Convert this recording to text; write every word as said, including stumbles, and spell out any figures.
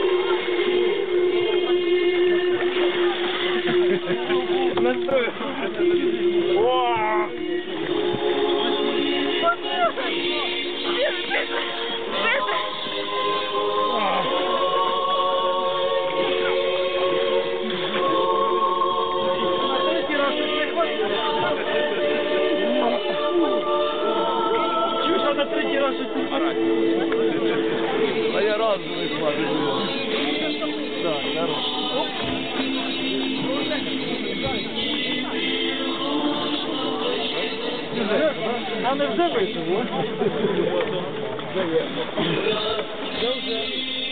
Настрою. О! Чуешь, на третий раз а я разовый смотрю. Да, хорош. А не вже вийшов? Вже.